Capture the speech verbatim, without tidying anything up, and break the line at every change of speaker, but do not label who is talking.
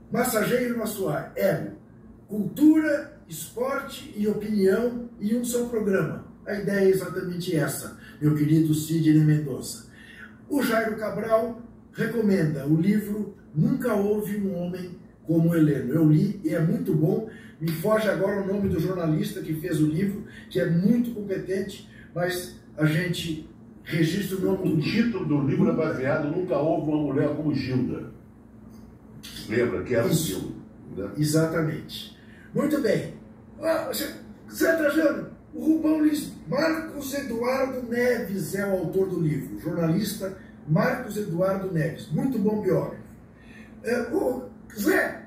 Massageie o nosso ar. Ego. Cultura, esporte e opinião em um só programa. A ideia é exatamente essa, meu querido Sidney Mendonça. O Jairo Cabral recomenda o livro Nunca Houve um Homem como Heleno. Eu li e é muito bom. Me foge agora o nome do jornalista que fez o livro, que é muito competente, mas a gente registra o nome
O
do
título do livro é baseado Nunca Houve uma Mulher como Gilda. Lembra que era o filme, né?
Exatamente. Muito bem. Ah, Zé Trajano, o Rubão Luiz Marcos Eduardo Neves é o autor do livro. Jornalista Marcos Eduardo Neves. Muito bom biógrafo. É, o Zé,